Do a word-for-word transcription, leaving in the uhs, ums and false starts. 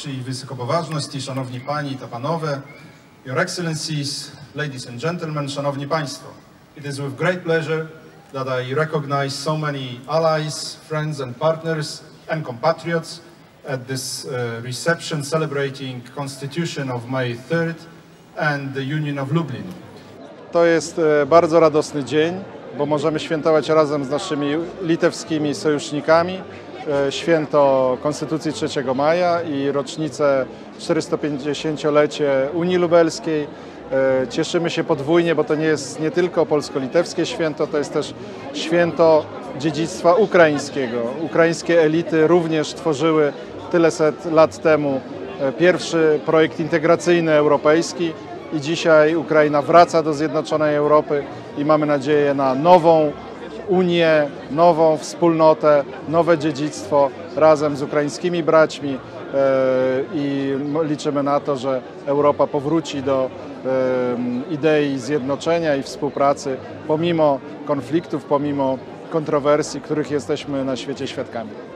Wasi Wysokopoważności, Szanowni Pani i Panowie, Your Excellencies, Ladies and Gentlemen, Szanowni Państwo. It is with great pleasure that I recognize so many allies, friends and partners and compatriots at this uh, reception celebrating Constitution of May third and the Union of Lublin. To jest bardzo radosny dzień, bo możemy świętować razem z naszymi litewskimi sojusznikami święto Konstytucji trzeciego maja i rocznicę czterystopięćdziesięciolecie Unii Lubelskiej. Cieszymy się podwójnie, bo to nie jest nie tylko polsko-litewskie święto, to jest też święto dziedzictwa ukraińskiego. Ukraińskie elity również tworzyły tyle set lat temu pierwszy projekt integracyjny europejski i dzisiaj Ukraina wraca do zjednoczonej Europy i mamy nadzieję na nową Unię, nową wspólnotę, nowe dziedzictwo razem z ukraińskimi braćmi i liczymy na to, że Europa powróci do idei zjednoczenia i współpracy pomimo konfliktów, pomimo kontrowersji, których jesteśmy na świecie świadkami.